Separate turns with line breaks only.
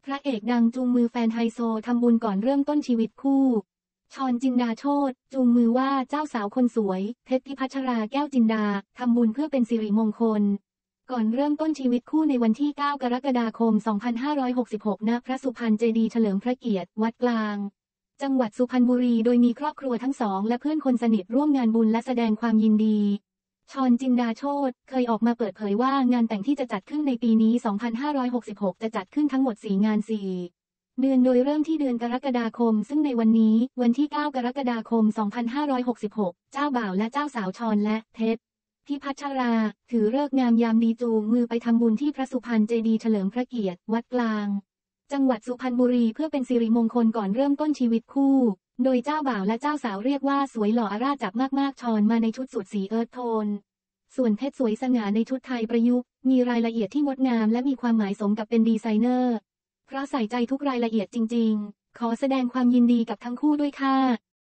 พระเอกดังจูงมือแฟนไฮโซทำบุญก่อนเริ่มต้นชีวิตคู่ชอนจินดาโชติจูงมือว่าเจ้าสาวคนสวยเพชรพิพัชราแก้วจินดาทำบุญเพื่อเป็นสิริมงคลก่อนเริ่มต้นชีวิตคู่ในวันที่ 9 กรกฎาคม 2566 ณ พระสุพรรณเจดีย์เฉลิมพระเกียรติ วัดกลาง จังหวัดสุพรรณบุรี โดยมีครอบครัวทั้งสองและเพื่อนคนสนิทร่วมงานบุญและแสดงความยินดีชอนจินดาโชติเคยออกมาเปิดเผยว่างานแต่งที่จะจัดขึ้นในปีนี้ 2566 จะจัดขึ้นทั้งหมด 4 งาน 4 เดือนโดยเริ่มที่เดือนกรกฎาคมซึ่งในวันนี้วันที่ 9 กรกฎาคม 2566 เจ้าบ่าวและเจ้าสาวชอนและเพชรพิพัชราถือฤกษ์งามยามดีจูงมือไปทำบุญที่พระสุพรรณเจดีย์เฉลิมพระเกียรติ วัดกลาง จังหวัดสุพรรณบุรีเพื่อเป็นสิริมงคลก่อนเริ่มต้นชีวิตคู่โดยเจ้าบ่าวและเจ้าสาวเรียกว่าสวยหล่ออร่าจับมากๆชอนมาในชุดสูทสีเอิร์ธโทนส่วนเพชรสวยสง่าในชุดไทยประยุกต์มีรายละเอียดที่งดงามและมีความหมายสมกับเป็นดีไซเนอร์เพราะใส่ใจทุกรายละเอียดจริงๆขอแสดงความยินดีกับทั้งคู่ด้วยค่ะ